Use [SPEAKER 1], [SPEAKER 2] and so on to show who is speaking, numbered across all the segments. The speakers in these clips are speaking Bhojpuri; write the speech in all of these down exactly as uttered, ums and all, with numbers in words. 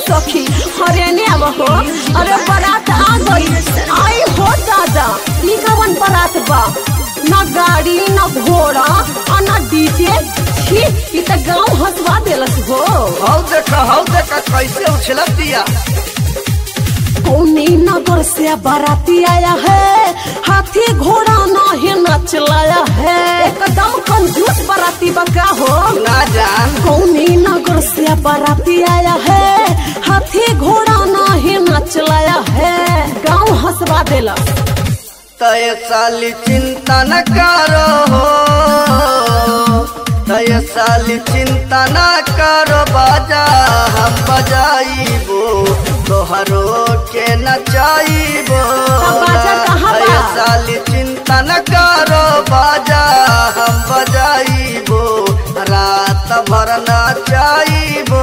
[SPEAKER 1] सखी अरे ने अब हो अरे बारात आ गई आई हो दादा ई कवन बारात बा ना गाड़ी ना घोड़ा और ना डीजे छी ई त गांव हंसवा देलस हो
[SPEAKER 2] हाउ देखा हाउ देखा कैसे उछलत दिया
[SPEAKER 1] कौनी नगर से बाराती आया है हाथी घोड़ा नहीं नचलाया है एकदम कंजूस बाराती बका हो
[SPEAKER 2] ना जान
[SPEAKER 1] कौनी नगर से बाराती आया है हाथी घोड़ा नहीं नचलाया है गांव हंसवा देला
[SPEAKER 2] तय साली चिंता न करो हो तय साली चिंता न करो बाजा हम बजाइबो तोहरो के नचाइबो तय साली चिंता न करो बाजा हम बजाइबो रात भर नचाइबो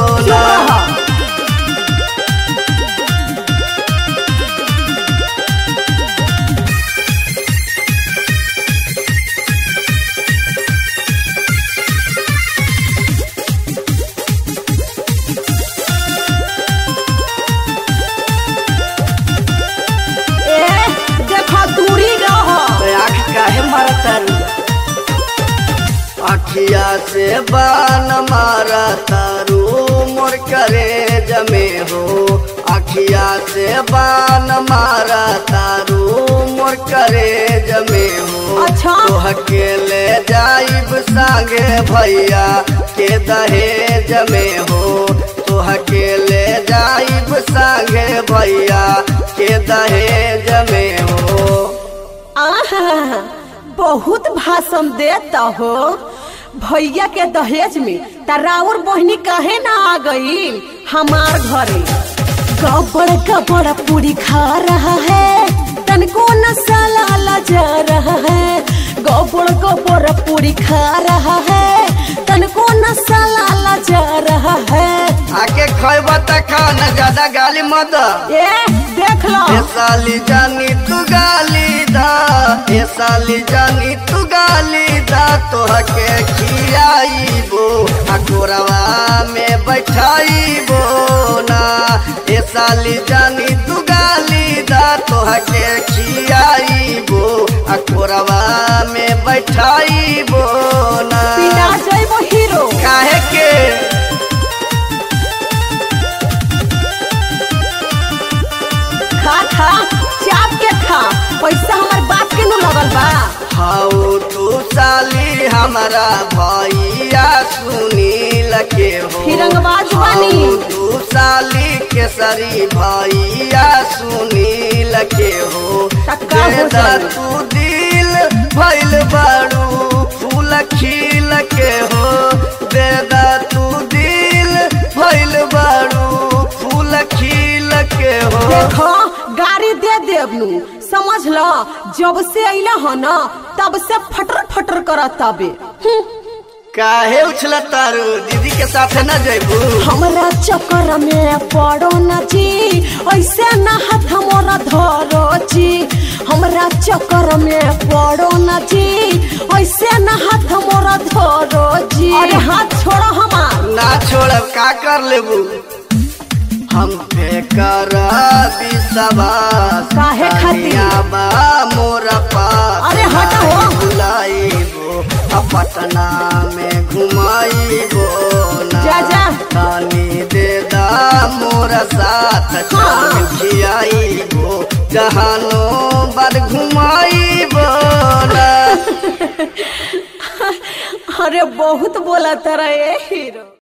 [SPEAKER 2] अखिया से बान मारा तारू मोर करे जमे हो अखिया से बान मारा तारू मोर करे जमे हो
[SPEAKER 1] अच्छा
[SPEAKER 2] तो अकेले जाइब संगे भैया के दहेज में हो तो अकेले जाइब संगे भैया के दहेज में हो
[SPEAKER 1] आहा बहुत भाषण देता हो भैया के दहेज में तराउर बहनी कहे ना आ गई हमार घरे गबड़ गबड़ पूरी खा रहा है तनको नसाला लजा रहा है गबड़ गबड़ पूरी खा रहा है तनको नसाला लजा रहा है
[SPEAKER 2] आके खैबा त खाना ज्यादा गाली मत
[SPEAKER 1] ए देख लो
[SPEAKER 2] ए साली जानी तू गाली दा ए साली जानी तू गाली दा तोहके खियाइबो अकोरवा में बैठाइबो ना ए साली जानी तू गाली दा तोहके खियाइबो अकोरवा में बैठाइबो ना
[SPEAKER 1] पिटा जाइबो हीरो
[SPEAKER 2] काहे के
[SPEAKER 1] खा खा चाप के खा पैसा हमार बाप के नु लगल बा
[SPEAKER 2] हाउ तू साली हमारा भैया सुनील के हो
[SPEAKER 1] फिरंगबाज बानी
[SPEAKER 2] तू साली केसरी भैया सुनील के हो देदा तू दिल भइल बाड़ू फूल खिल के हो देदा तू दिल भइल बाड़ू फूल खिल के हो
[SPEAKER 1] देखो गाड़ी दे देबनू समझ लो जब से अइला हो ना तब से फटर फटर करत तबे
[SPEAKER 2] काहे उछला तारू दीदी के साथ न जइबू
[SPEAKER 1] हमरा चक्कर में पड़ो न जी ऐसे न हाथ मोरा धरो जी हमरा चक्कर में पड़ो न जी ऐसे न हाथ मोरा धरो जी अरे हाथ छोड़ो हमार
[SPEAKER 2] ना छोड़ब का कर लेबू हम पे कर विश्वास
[SPEAKER 1] काहे खातिर
[SPEAKER 2] बा मोरा पास
[SPEAKER 1] अरे हटो
[SPEAKER 2] बुलाइबो पटना में घुमाइबो ना
[SPEAKER 1] जा जा
[SPEAKER 2] तानी दे दा मोरा साथ चल खियाइबो जहानो बार घुमाइबो ना
[SPEAKER 1] अरे बहुत बोला तरह ये हीरो।